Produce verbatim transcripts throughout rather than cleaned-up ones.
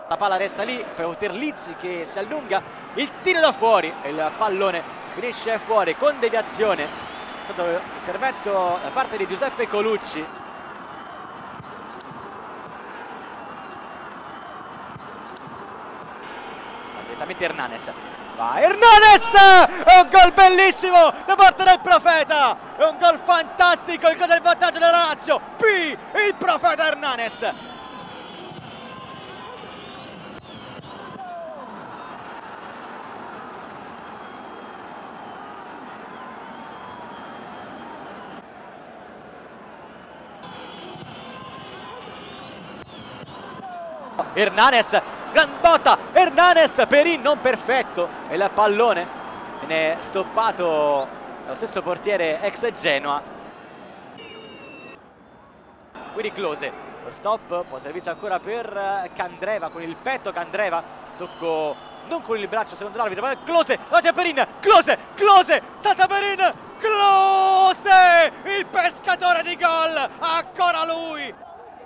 La palla resta lì per Terlizzi che si allunga, il tiro da fuori e il pallone finisce fuori con deviazione. È stato intervento da parte di Giuseppe Colucci. Direttamente Hernanes. Va Hernanes! È un gol bellissimo da parte del Profeta! È un gol fantastico, il gol del vantaggio della Lazio. P, il Profeta Hernanes. Hernanes, gran botta, Hernanes, Perin non perfetto e il pallone viene stoppato dallo stesso portiere ex Genoa. Quindi Klose, lo stop, può servizio ancora per Candreva con il petto, Candreva, tocco non con il braccio secondo l'arbitro, ma Klose, davanti a Perin, Klose, Klose, salta Perin, Klose, il pescatore di gol, ancora lui!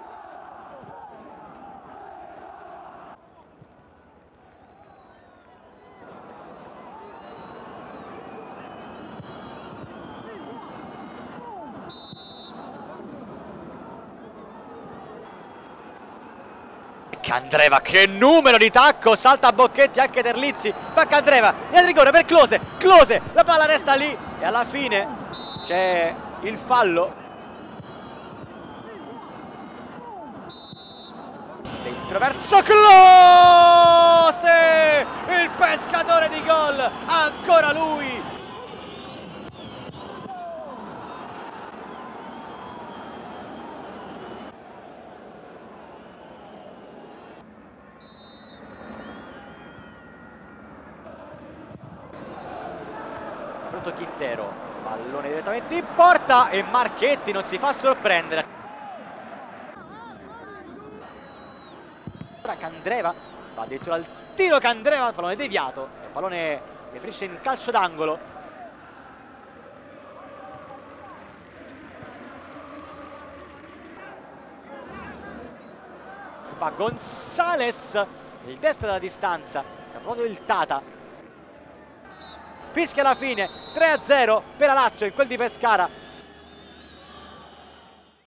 Candreva, che numero di tacco, salta a Bocchetti anche Terlizzi, va Candreva, il rigore per Klose, Klose, la palla resta lì e alla fine c'è il fallo. Dentro verso Klose, il pescatore di gol, ancora lui. Pronto Quintero, pallone direttamente in porta e Marchetti non si fa sorprendere. Ora Candreva va addirittura al tiro, Candreva, il pallone deviato, il pallone che finisce in calcio d'angolo. Va Gonzales, il destro della distanza, è proprio il Tata. Fischia alla fine, tre a zero per la Lazio in quel di Pescara.